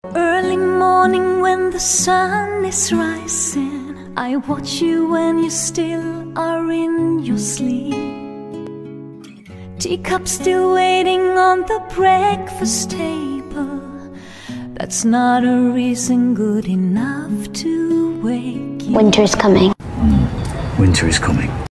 Early morning when the sun is rising, I watch you when you still are in your sleep. Teacup still waiting on the breakfast table. That's not a reason good enough to wake you. Winter is coming. Winter is coming.